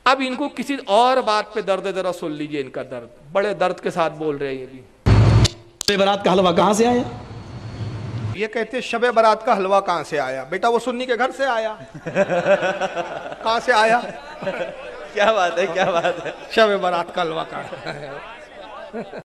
अब इनको किसी और बात पे दर्द, जरा सुन लीजिए इनका दर्द, बड़े दर्द के साथ बोल रहे हैं ये भी। शब बारात का हलवा कहाँ से आया? ये कहते शबे बारात का हलवा कहाँ से आया? बेटा वो सुन्नी के घर से आया। कहाँ से आया? क्या बात है, क्या बात है। शबे बारात का हलवा कहाँ?